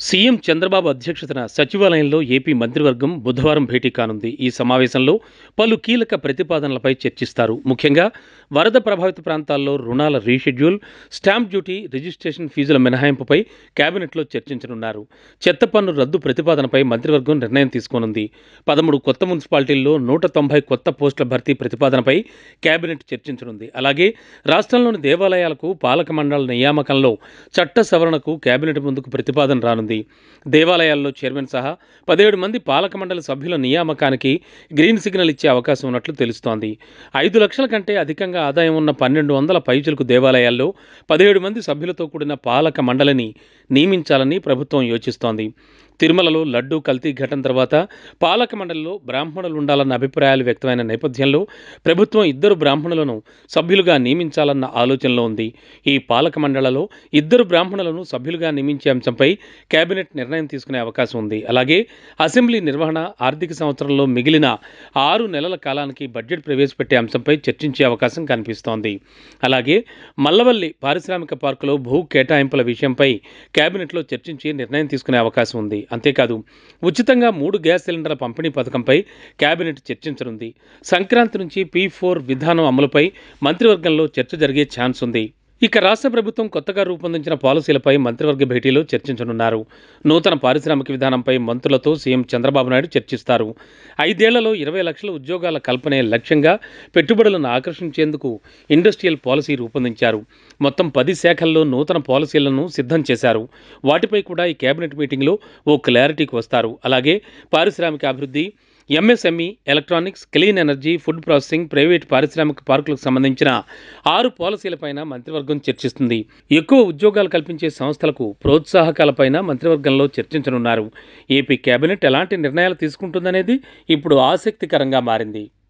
CM Chandrababu అధ్యక్షతన సచివాలయంలో AP మంత్రివర్గం బుధవారం భేటీ కానుంది. ఈ సమావేశంలో పలు కీలక ప్రతిపాదనలపై చర్చిస్తారు. ముఖ్యంగా వరద ప్రభావిత ప్రాంతాల్లో రుణాల రీషెడ్యూల్, స్టాంప్ డ్యూటీ, రిజిస్ట్రేషన్ ఫీజుల మినహాయింపుపై కేబినెట్లో చర్చించనున్నారు. చెత్త పన్ను రద్దు ప్రతిపాదనపై మంత్రివర్గం నిర్ణయం తీసుకోనుంది. 13 కొత్త మున్సిపాలిటీల్లో 190 కొత్త పోస్టుల భర్తీ ప్రతిపాదనపై కేబినెట్ చర్చించనుంది. అలాగే రాష్ట్రంలోని దేవాలయాలకు పాలక మండళ్ల నియామకంలో చట్ట సవరణకు కేబినెట్ ముందుకు ప్రతిపాదన రానుంది. దేవాలయాల్లో చైర్మన్ సహా 17 మంది పాలక మండలి సభ్యుల నియామకానికి గ్రీన్ సిగ్నల్ ఇచ్చే అవకాశం ఉన్నట్లు తెలుస్తోంది. 5 లక్షల కంటే అధికంగా ఆదాయం ఉన్న 1200 పైచిలుకు దేవాలయాల్లో 17 మంది సభ్యులతో కూడిన పాలక మండలిని నియమించాలని ప్రభుత్వం యోచిస్తోంది. తిరుమలలో లడ్డూ కల్తీ ఘటన తర్వాత పాలక మండలిలో బ్రాహ్మణులు ఉండాలన్న అభిప్రాయాలు వ్యక్తమైన నేపథ్యంలో ప్రభుత్వం 2 బ్రాహ్మణులను సభ్యులుగా నియమించాలన్న ఆలోచనలో ఉంది. ఈ పాలక మండళ్లలో 2 బ్రాహ్మణులను సభ్యులుగా నియమించే అంశంపై కేబినెట్ నిర్ణయం తీసుకునే అవకాశం ఉంది. అలాగే అసెంబ్లీ నిర్వహణ, ఆర్థిక సంవత్సరంలో మిగిలిన 6 నెలల కాలానికి బడ్జెట్ ప్రవేశపెట్టే అంశంపై చర్చించే అవకాశం కనిపిస్తోంది. అలాగే మల్లవల్లి పారిశ్రామిక పార్కులో భూ కేటాయింపుల విషయంపై కేబినెట్లో చర్చించి నిర్ణయం తీసుకునే అవకాశం ఉంది. అంతేకాదు ఉచితంగా 3 గ్యాస్ సిలిండర్ల పంపిణీ పథకంపై కేబినెట్ చర్చించనుంది. సంక్రాంతి నుంచి P4 విధానం అమలుపై మంత్రివర్గంలో చర్చ జరిగే ఛాన్స్ ఉంది. ఇక రాష్ట్ర ప్రభుత్వం కొత్తగా రూపొందించిన పాలసీలపై మంత్రివర్గ భేటీలో చర్చించనున్నారు. నూతన పారిశ్రామిక విధానంపై మంత్రులతో సీఎం చంద్రబాబు నాయుడు చర్చిస్తారు. 5 ఏళ్లలో 20 లక్షల ఉద్యోగాల కల్పనే లక్ష్యంగా పెట్టుబడులను ఆకర్షించేందుకు ఇండస్ట్రియల్ పాలసీ రూపొందించారు. మొత్తం 10 శాఖల్లో నూతన పాలసీలను సిద్ధం చేశారు. వాటిపై కూడా ఈ కేబినెట్ మీటింగ్లో ఓ క్లారిటీకి వస్తారు. అలాగే పారిశ్రామిక అభివృద్ధి, MSME, electronics, clean energy, food processing, private పారిశ్రామిక పార్కులకు సంబంధించిన 6 పాలసీలపైన మంత్రివర్గం చర్చిస్తుంది. ఎక్కువ ఉద్యోగాలు కల్పించే సంస్థలకు ప్రోత్సాహకాలపైన మంత్రివర్గంలో చర్చించనున్నారు. ఏపీ కేబినెట్ ఎలాంటి నిర్ణయాలు తీసుకుంటుందనేది ఇప్పుడు ఆసక్తికరంగా మారింది.